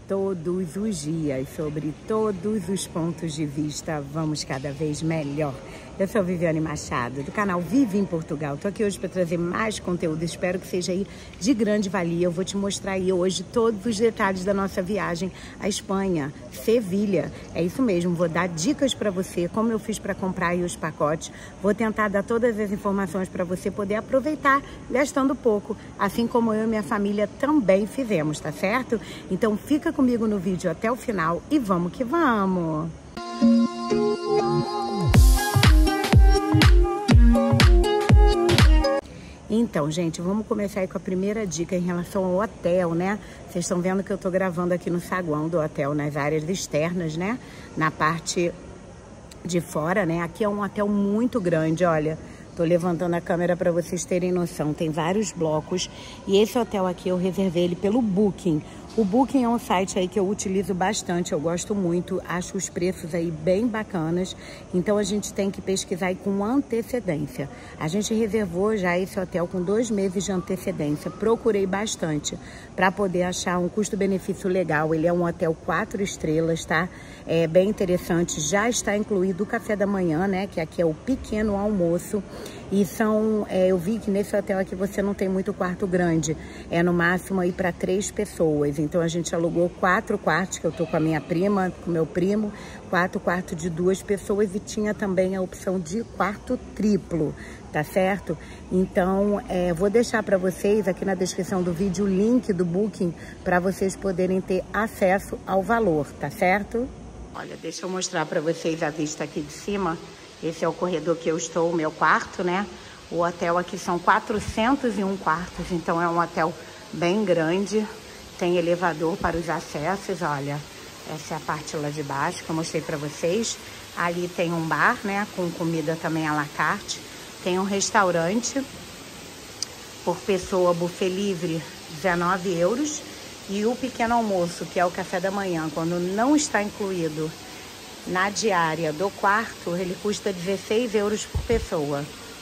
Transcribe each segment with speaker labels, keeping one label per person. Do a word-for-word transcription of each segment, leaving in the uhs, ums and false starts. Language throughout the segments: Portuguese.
Speaker 1: todos os dias, sobre todos os pontos de vista, vamos cada vez melhor. Eu sou Viviane Machado, do canal Vive em Portugal. Estou aqui hoje para trazer mais conteúdo, espero que seja aí de grande valia. Eu vou te mostrar aí hoje todos os detalhes da nossa viagem à Espanha, Sevilha. É isso mesmo, vou dar dicas para você, como eu fiz para comprar aí os pacotes. Vou tentar dar todas as informações para você poder aproveitar gastando pouco, assim como eu e minha família também fizemos, tá certo? Então fica comigo no vídeo até o final e vamos que vamos! Então, gente, vamos começar aí com a primeira dica em relação ao hotel, né? Vocês estão vendo que eu tô gravando aqui no saguão do hotel, nas áreas externas, né? Na parte de fora, né? Aqui é um hotel muito grande, olha. Tô levantando a câmera para vocês terem noção. Tem vários blocos e esse hotel aqui eu reservei ele pelo Booking. O Booking é um site aí que eu utilizo bastante, eu gosto muito, acho os preços aí bem bacanas, então a gente tem que pesquisar aí com antecedência. A gente reservou já esse hotel com dois meses de antecedência, procurei bastante para poder achar um custo-benefício legal. Ele é um hotel quatro estrelas, tá? É bem interessante, já está incluído o café da manhã, né? Que aqui é o pequeno almoço. E são, é, eu vi que nesse hotel aqui você não tem muito quarto grande, é no máximo aí para três pessoas. Então a gente alugou quatro quartos, que eu tô com a minha prima, com meu primo, quatro quartos de duas pessoas e tinha também a opção de quarto triplo, tá certo? Então é, vou deixar para vocês aqui na descrição do vídeo o link do Booking para vocês poderem ter acesso ao valor, tá certo? Olha, deixa eu mostrar para vocês a vista aqui de cima. Esse é o corredor que eu estou, o meu quarto, né? O hotel aqui são quatrocentos e um quartos, então é um hotel bem grande. Tem elevador para os acessos, olha. Essa é a parte lá de baixo que eu mostrei para vocês. Ali tem um bar, né? Com comida também à la carte. Tem um restaurante por pessoa, buffet livre, dezenove euros. E o pequeno almoço, que é o café da manhã, quando não está incluído na diária do quarto, ele custa dezesseis euros por pessoa.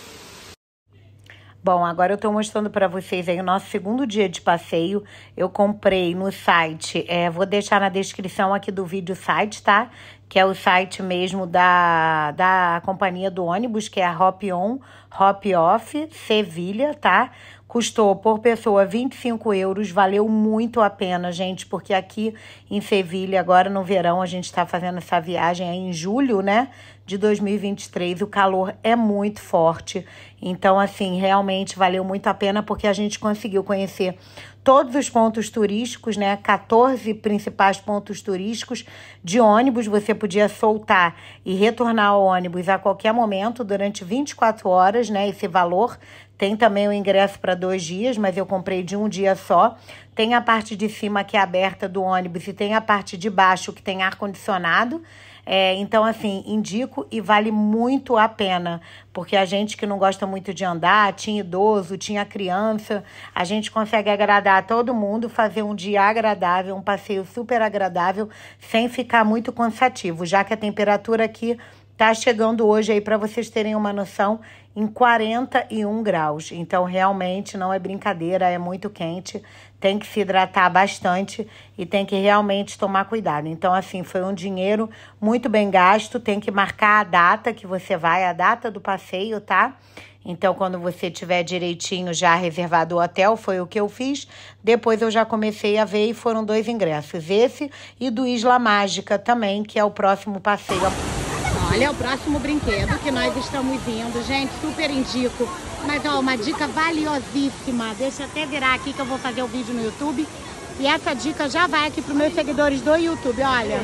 Speaker 1: Bom, agora eu tô mostrando para vocês aí o nosso segundo dia de passeio. Eu comprei no site, é, vou deixar na descrição aqui do vídeo o site, tá? Que é o site mesmo da, da companhia do ônibus, que é a Hop On, Hop Off, Sevilha, tá? Custou por pessoa vinte e cinco euros, valeu muito a pena, gente, porque aqui em Sevilha, agora no verão, a gente está fazendo essa viagem aí em julho, né, de dois mil e vinte e três, o calor é muito forte, então, assim, realmente valeu muito a pena, porque a gente conseguiu conhecer todos os pontos turísticos, né, quatorze principais pontos turísticos de ônibus. Você podia soltar e retornar ao ônibus a qualquer momento, durante vinte e quatro horas, né, esse valor. Tem também o ingresso para dois dias, mas eu comprei de um dia só. Tem a parte de cima que é aberta do ônibus e tem a parte de baixo que tem ar-condicionado. É, então, assim, indico e vale muito a pena, porque a gente que não gosta muito de andar, tinha idoso, tinha criança, a gente consegue agradar todo mundo, fazer um dia agradável, um passeio super agradável, sem ficar muito cansativo, já que a temperatura aqui tá chegando hoje aí, para vocês terem uma noção, em quarenta e um graus. Então, realmente, não é brincadeira, é muito quente. Tem que se hidratar bastante e tem que realmente tomar cuidado. Então, assim, foi um dinheiro muito bem gasto. Tem que marcar a data que você vai, a data do passeio, tá? Então, quando você tiver direitinho já reservado o hotel, foi o que eu fiz. Depois eu já comecei a ver e foram dois ingressos. Esse e do Isla Mágica também, que é o próximo passeio. Olha, é o próximo brinquedo que nós estamos indo, gente, super indico. Mas, ó, uma dica valiosíssima. Deixa eu até virar aqui que eu vou fazer o vídeo no YouTube. E essa dica já vai aqui para os meus seguidores do YouTube, olha.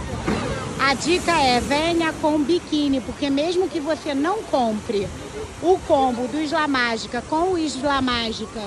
Speaker 1: A dica é, venha com biquíni, porque mesmo que você não compre o combo do Isla Mágica com o Isla Mágica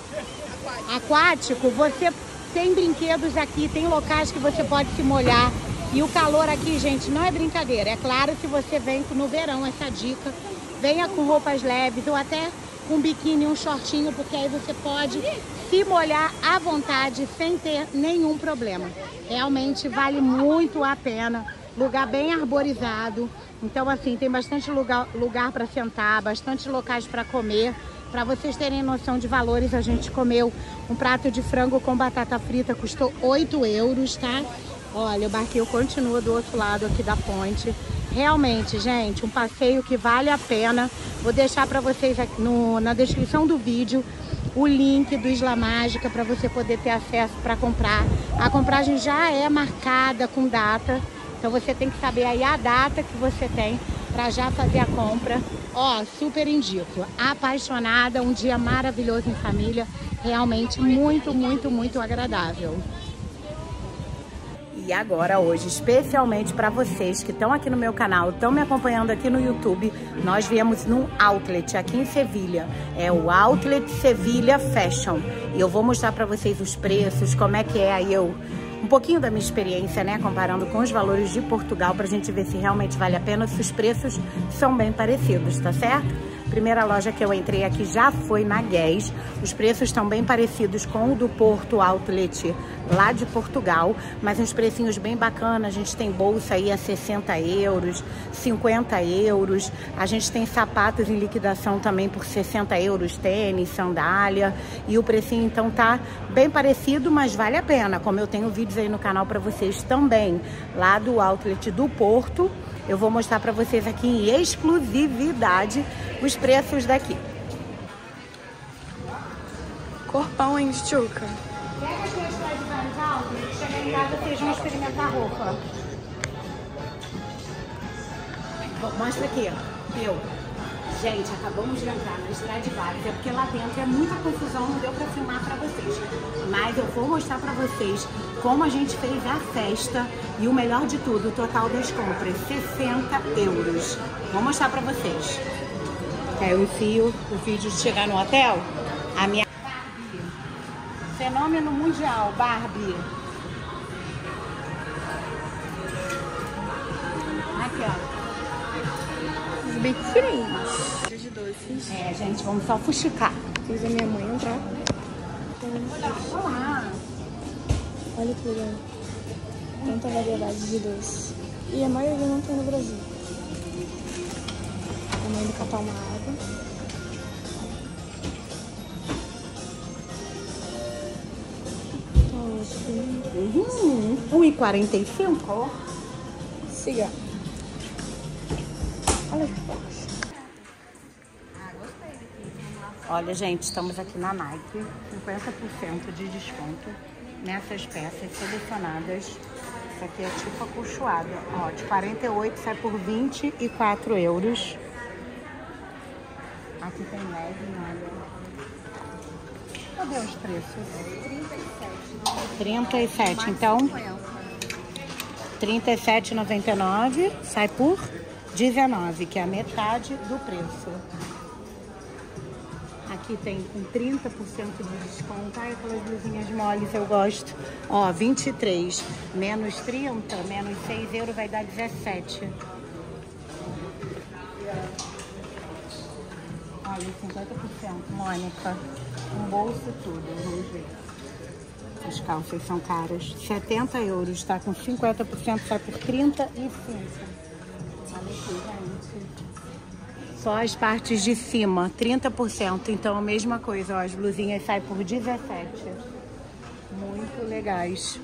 Speaker 1: aquático, você tem brinquedos aqui, tem locais que você pode se molhar. E o calor aqui, gente, não é brincadeira. É claro que você vem no verão, essa dica. Venha com roupas leves ou até com biquíni, um shortinho, porque aí você pode se molhar à vontade sem ter nenhum problema. Realmente vale muito a pena. Lugar bem arborizado. Então, assim, tem bastante lugar, lugar para sentar, bastante locais para comer. Para vocês terem noção de valores, a gente comeu um prato de frango com batata frita, custou oito euros, tá? Olha, o barquinho continua do outro lado aqui da ponte. Realmente, gente, um passeio que vale a pena. Vou deixar para vocês aqui no, na descrição do vídeo o link do Isla Mágica para você poder ter acesso para comprar. A compragem já é marcada com data, então você tem que saber aí a data que você tem para já fazer a compra. Ó, super indico. Apaixonada, um dia maravilhoso em família, realmente muito, muito, muito agradável. E agora hoje, especialmente para vocês que estão aqui no meu canal, estão me acompanhando aqui no YouTube, nós viemos num outlet aqui em Sevilha. É o Outlet Sevilha Fashion. E eu vou mostrar para vocês os preços, como é que é aí eu... Um pouquinho da minha experiência, né, comparando com os valores de Portugal, pra gente ver se realmente vale a pena, se os preços são bem parecidos, tá certo? Primeira loja que eu entrei aqui já foi na Guess. Os preços estão bem parecidos com o do Porto Outlet lá de Portugal, mas uns precinhos bem bacanas. A gente tem bolsa aí a sessenta euros, cinquenta euros. A gente tem sapatos em liquidação também por sessenta euros, tênis, sandália. E o precinho então tá bem parecido, mas vale a pena. Como eu tenho vídeos aí no canal para vocês também, lá do Outlet do Porto, eu vou mostrar para vocês aqui em exclusividade os preços daqui.
Speaker 2: Corpão em Stuka.
Speaker 1: Pega as coisas para de vários outlets, chegar em casa vocês vão experimentar roupa. Mostra aqui, eu. Gente, acabamos de entrar na Stradivarius, é porque lá dentro é muita confusão, não deu pra filmar pra vocês. Mas eu vou mostrar pra vocês como a gente fez a festa e o melhor de tudo, o total das compras, sessenta euros. Vou mostrar pra vocês. É, eu enfio o vídeo de chegar no hotel, a minha Barbie. Fenômeno mundial, Barbie. Aqui, ó.
Speaker 2: Bem diferentes. De doces.
Speaker 1: É, gente, vamos só fuxicar.
Speaker 2: Fiz a minha mãe entrar.
Speaker 1: Olá.
Speaker 2: Olha que legal. Tanta variedade de doces. E a maioria não tem no Brasil. A mãe do catar uma água.
Speaker 1: Uhum. um e quarenta e cinco.
Speaker 2: Siga. Olha que baixo.
Speaker 1: Olha, gente, estamos aqui na Nike. cinquenta por cento de desconto nessas peças selecionadas. Isso aqui é tipo acolchoado. Ó, de quarenta e oito sai por vinte e quatro euros. Aqui tem legging, olha. Cadê os preços? trinta e sete, então. trinta e sete e noventa e nove sai por dezenove, que é a metade do preço. Aqui tem com trinta por cento de desconto. Ai, aquelas blusinhas moles, eu gosto. Ó, vinte e três menos trinta, menos seis euros vai dar dezessete. Olha, cinquenta por cento, Mônica. Um bolso e tudo, vamos ver. As calças são caras. setenta euros, tá? Com cinquenta por cento, sai por trinta e cinco. Olha aqui, gente. Só as partes de cima, trinta por cento. Então, a mesma coisa, ó. As blusinhas saem por dezessete. Muito legais.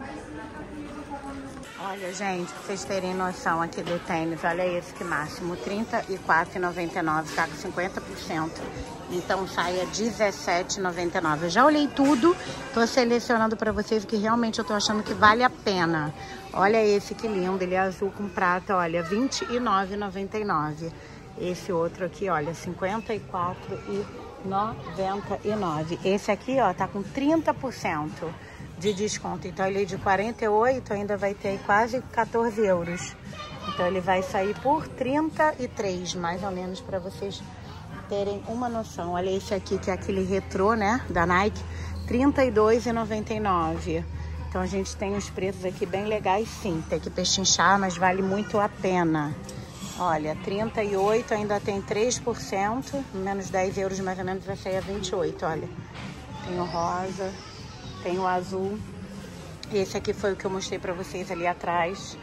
Speaker 1: Olha, gente, pra vocês terem noção aqui do tênis, olha esse que máximo, trinta e quatro reais e noventa e nove centavos, tá com cinquenta por cento. Então sai a dezessete reais e noventa e nove centavos. Eu já olhei tudo, tô selecionando pra vocês o que realmente eu tô achando que vale a pena. Olha esse que lindo, ele é azul com prata, olha, vinte e nove reais e noventa e nove centavos. Esse outro aqui, olha, cinquenta e quatro reais e noventa e nove centavos. Esse aqui, ó, tá com trinta por cento de desconto. Então ele de quarenta e oito ainda vai ter quase quatorze euros. Então ele vai sair por trinta e três, mais ou menos, para vocês terem uma noção. Olha esse aqui, que é aquele retrô, né, da Nike, trinta e dois reais e noventa e nove centavos. Então a gente tem os preços aqui bem legais, sim. Tem que pechinchar, mas vale muito a pena. Olha, trinta e oito ainda tem três por cento, menos dez euros mais ou menos vai sair a vinte e oito, olha. Tem o rosa, tem o azul. Esse aqui foi o que eu mostrei pra vocês ali atrás.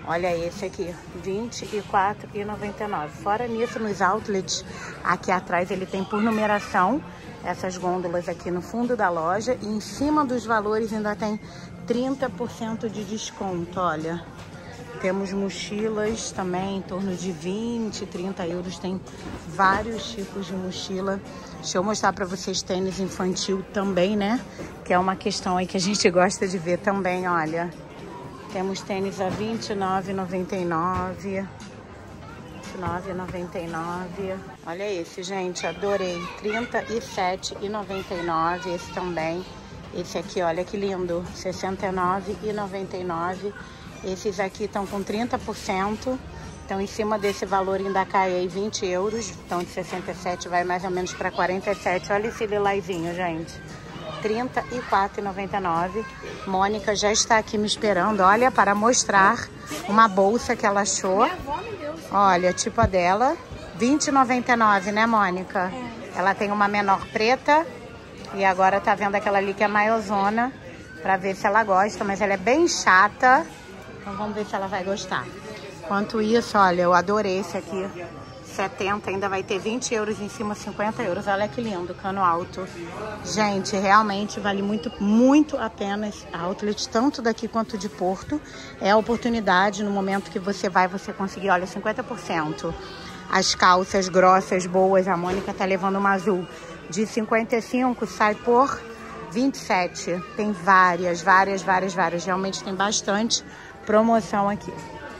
Speaker 1: Olha esse aqui, vinte e quatro reais e noventa e nove centavos. Fora nisso, nos outlets, aqui atrás ele tem por numeração essas gôndolas aqui no fundo da loja. E em cima dos valores ainda tem trinta por cento de desconto, olha. Temos mochilas também em torno de vinte, trinta euros. Tem vários tipos de mochila. Deixa eu mostrar para vocês tênis infantil também, né? Que é uma questão aí que a gente gosta de ver também, olha. Temos tênis a vinte e nove reais e noventa e nove centavos. vinte e nove reais e noventa e nove centavos. Olha esse, gente, adorei. trinta e sete reais e noventa e nove centavos. Esse também. Esse aqui, olha que lindo. sessenta e nove reais e noventa e nove centavos. Esses aqui estão com trinta por cento. Então, em cima desse valor ainda cai aí vinte euros. Então, de sessenta e sete vai mais ou menos para quarenta e sete. Olha esse lilazinho, gente. trinta e quatro reais e noventa e nove centavos. Mônica já está aqui me esperando, olha, para mostrar uma bolsa que ela achou. Olha, tipo a dela. vinte reais e noventa e nove centavos, né, Mônica? Ela tem uma menor preta. E agora tá vendo aquela ali que é maiozona. Pra ver se ela gosta, mas ela é bem chata. Então vamos ver se ela vai gostar. Enquanto isso, olha, eu adorei esse aqui. setenta, ainda vai ter vinte euros em cima, cinquenta euros. Olha que lindo, cano alto. Gente, realmente vale muito, muito a pena esse outlet, tanto daqui quanto de Porto. É a oportunidade, no momento que você vai, você conseguir, olha, cinquenta por cento. As calças grossas, boas, a Mônica tá levando uma azul de cinquenta e cinco, sai por vinte e sete. Tem várias, várias, várias, várias. Realmente tem bastante promoção aqui.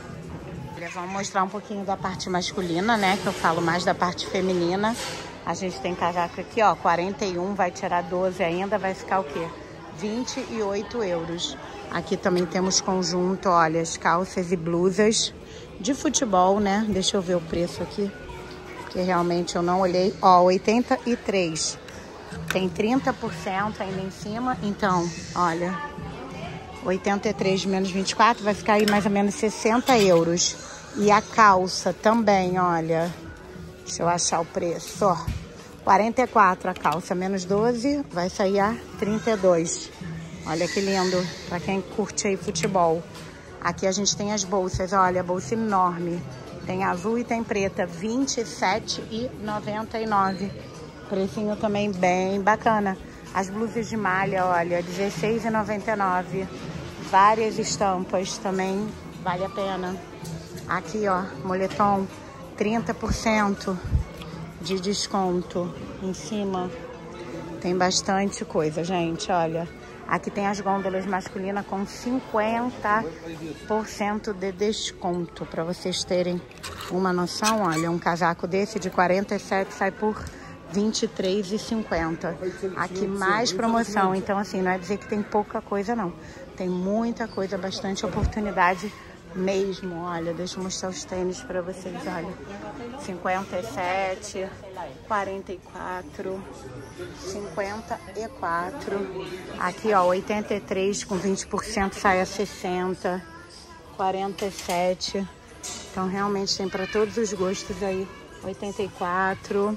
Speaker 1: Vamos mostrar um pouquinho da parte masculina, né? Que eu falo mais da parte feminina. A gente tem casaco aqui, ó, quarenta e um, vai tirar doze ainda, vai ficar o quê? vinte e oito euros. Aqui também temos conjunto, olha, as calças e blusas de futebol, né? Deixa eu ver o preço aqui, que realmente eu não olhei. Ó, oitenta e três. Tem trinta por cento ainda em cima, então, olha, oitenta e três menos vinte e quatro vai ficar aí mais ou menos sessenta euros. E a calça também, olha, deixa eu achar o preço, ó, quarenta e quatro a calça, menos doze, vai sair a trinta e dois. Olha que lindo, pra quem curte aí futebol. Aqui a gente tem as bolsas, olha, bolsa enorme. Tem azul e tem preta, vinte e sete reais e noventa e nove centavos. Precinho também bem bacana. As blusas de malha, olha, dezesseis reais e noventa e nove centavos. Várias estampas também, vale a pena. Aqui, ó, moletom, trinta por cento de desconto em cima. Tem bastante coisa, gente, olha. Aqui tem as gôndolas masculinas com cinquenta por cento de desconto. Para vocês terem uma noção, olha, um casaco desse de quarenta e sete sai por vinte e três reais e cinquenta centavos. Aqui mais promoção, então assim, não é dizer que tem pouca coisa, não. Tem muita coisa, bastante oportunidade mesmo. Olha, deixa eu mostrar os tênis para vocês, olha. cinquenta e sete, quarenta e quatro, cinquenta e quatro. Aqui, ó, oitenta e três com vinte por cento sai a sessenta, quarenta e sete. Então, realmente tem para todos os gostos aí. oitenta e quatro.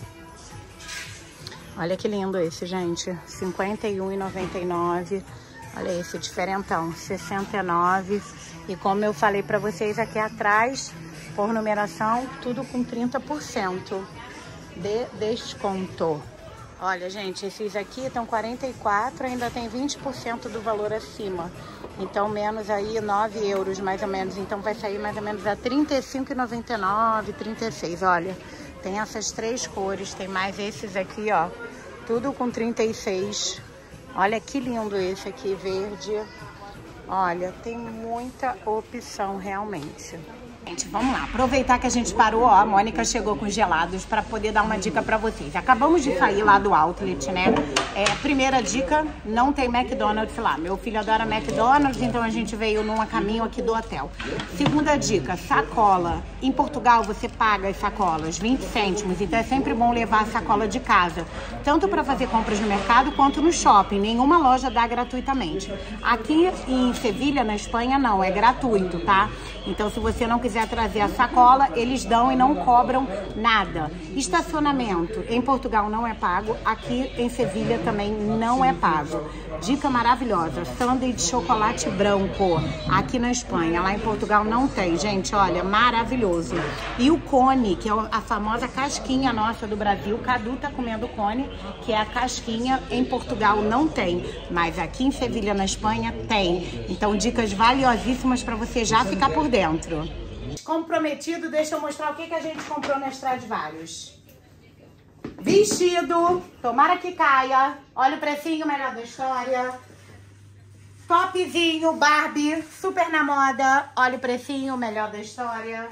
Speaker 1: Olha que lindo esse, gente. cinquenta e um reais e noventa e nove centavos. Olha esse diferentão, sessenta e nove reais. E como eu falei para vocês aqui atrás, por numeração, tudo com trinta por cento de desconto. Olha, gente, esses aqui estão quarenta e quatro, ainda tem vinte por cento do valor acima. Então, menos aí nove euros, mais ou menos. Então, vai sair mais ou menos a trinta e cinco reais e noventa e nove, trinta e seis. Olha, tem essas três cores, tem mais esses aqui, ó. Tudo com trinta e seis. Olha que lindo esse aqui, verde. Olha, tem muita opção realmente. Gente, vamos lá. Aproveitar que a gente parou, ó, a Mônica chegou com gelados para poder dar uma dica para vocês. Acabamos de sair lá do outlet, né? É, primeira dica, não tem McDonald's lá. Meu filho adora McDonald's, então a gente veio num caminho aqui do hotel. Segunda dica, sacola. Em Portugal você paga as sacolas, vinte cêntimos, então é sempre bom levar a sacola de casa. Tanto para fazer compras no mercado quanto no shopping. Nenhuma loja dá gratuitamente. Aqui em Sevilha, na Espanha, não, é gratuito, tá? Então se você não quiser quiser trazer a sacola, eles dão e não cobram nada. Estacionamento em Portugal não é pago, aqui em Sevilha também não é pago. Dica maravilhosa, sundae de chocolate branco, aqui na Espanha, lá em Portugal não tem, gente, olha, maravilhoso. E o cone, que é a famosa casquinha nossa do Brasil, Cadu tá comendo cone, que é a casquinha, em Portugal não tem, mas aqui em Sevilha, na Espanha, tem. Então, dicas valiosíssimas para você já ficar por dentro. Como prometido, deixa eu mostrar o que, que a gente comprou na Stradivarius. Vestido, tomara que caia. Olha o precinho, melhor da história. Topzinho, Barbie, super na moda. Olha o precinho, melhor da história.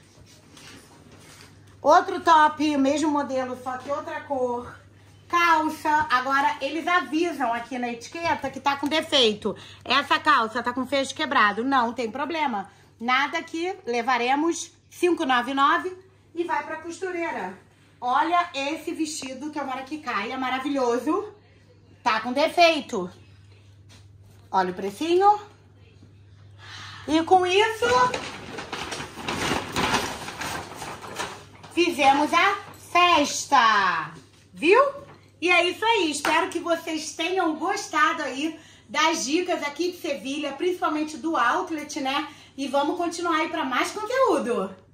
Speaker 1: Outro top, mesmo modelo, só que outra cor. Calça, agora eles avisam aqui na etiqueta que tá com defeito. Essa calça tá com fecho quebrado. Não tem problema. Nada que levaremos cinco reais e noventa e nove centavos e vai pra costureira. Olha esse vestido, tomara que caia, maravilhoso. Tá com defeito. Olha o precinho. E com isso, fizemos a festa. Viu? E é isso aí, espero que vocês tenham gostado aí das dicas aqui de Sevilha, principalmente do outlet, né? E vamos continuar aí para mais conteúdo.